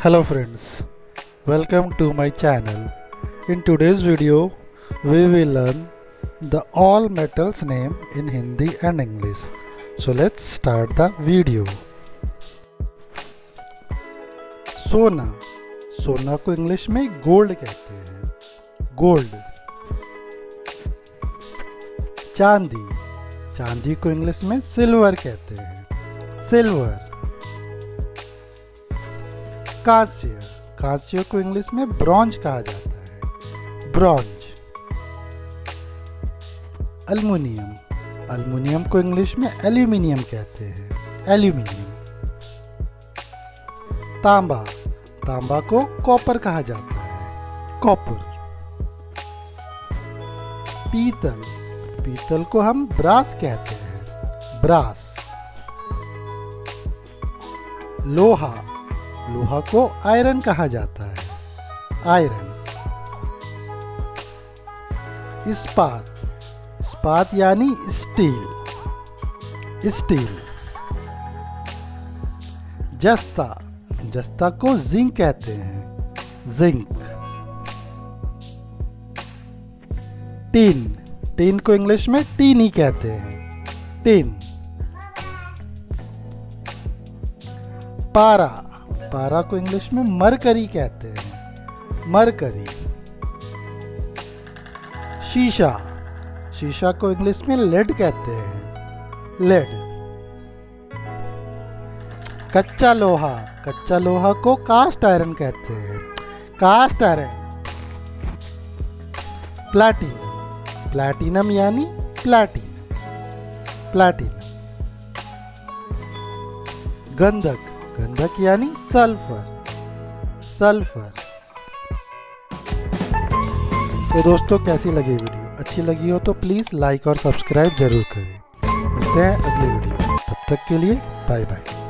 Hello friends, welcome to my channel. In today's video, we will learn the all metals name in Hindi and English. So let's start the video. सोना, सोना को English में gold कहते हैं, gold. चांदी, चांदी को English में सिल्वर कहते हैं, सिल्वर। कांस्य, कांस्य को इंग्लिश में ब्रॉन्ज कहा जाता है, ब्रॉन्ज। एल्युमिनियम, एल्युमिनियम को इंग्लिश में एल्यूमिनियम कहते हैं, एल्यूमिनियम। तांबा, तांबा को कॉपर कहा जाता है, कॉपर। पीतल, पीतल को हम ब्रास कहते हैं, ब्रास। लोहा, लोहा को आयरन कहा जाता है, आयरन। इस्पात, इस्पात यानी स्टील, स्टील। जस्ता, जस्ता को जिंक कहते हैं, जिंक। टिन, टिन को इंग्लिश में टीन ही कहते हैं, टिन। पारा, पारा को इंग्लिश में मरकरी कहते हैं, मरकरी। शीशा, शीशा को इंग्लिश में लेड कहते हैं, लेड। कच्चा लोहा, कच्चा लोहा को कास्ट आयरन कहते हैं, कास्ट आयरन। प्लैटिनम, प्लैटिनम यानी प्लैटिन, प्लैटिनम। गंधक, गंधक यानी सल्फर, सल्फर। तो दोस्तों, कैसी लगी वीडियो? अच्छी लगी हो तो प्लीज लाइक और सब्सक्राइब जरूर करें। मिलते हैं अगली वीडियो, तब तक के लिए बाय बाय।